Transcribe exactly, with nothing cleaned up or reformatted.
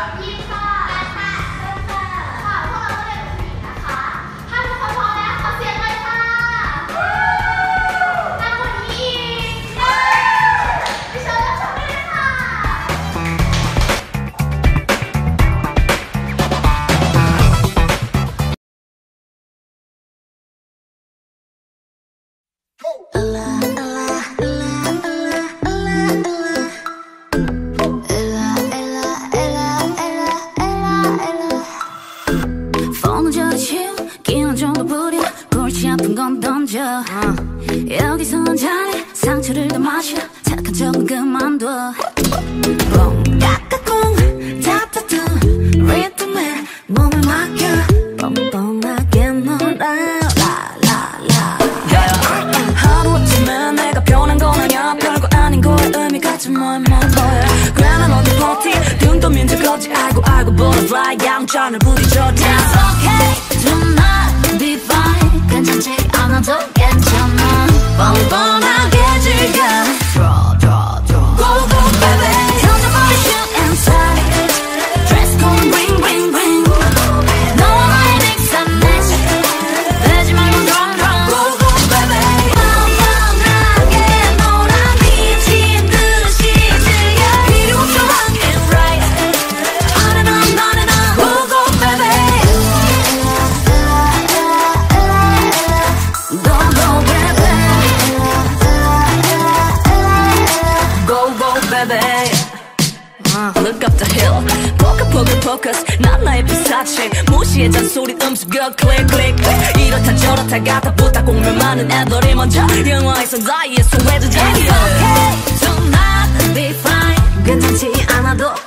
ยิมค่ะค่ะค่ะค่ะพวกเราก็เลยเป็นผู้หญิงนะคะถ้าทุกคนพร้อมแล้วขอเสียงเลยค่ะนั่งบนนี้อีกไปเชิญรับชมได้เลยค่ะ 여기선 잘해 상처를 더 마셔 착한 척은 그만둬 뽕 까까꿍 타타타 리듬에 몸을 맡겨 뻔뻔하게 놀아 라라라 하루 아침에 내가 변한 건 아냐 별거 아닌 거에 의미가 좀 뭐야 뭐 뭐야 괜한 어디 버티 등 떠민 적 없지 알고 알고 butterfly 양천을 부딪혀 That's okay do not be fine 괜찮지 않아도 괜찮아 뻔뻔하게 즐겨 Draw, draw, draw Go, go, baby 던져버려 shoot and tie Dress code ring, ring, ring 너와 나의 mix and match 되지 말고 drum, drum Go, go, baby 뻔뻔하게 놀아 미친 듯이 즐겨 필요 없어 rock and right On and on, on and on Go, go, baby Go, go, baby baby uh, Look up the hill Focus, focus, focus 난 나의 피사체 무시해 잔소리 음수겨 click, click 이렇다 저렇다 갖다 붙다 공면 많은 애들이 먼저 영화에서 나의 소외주자 It's okay, do not be fine 괜찮지 않아도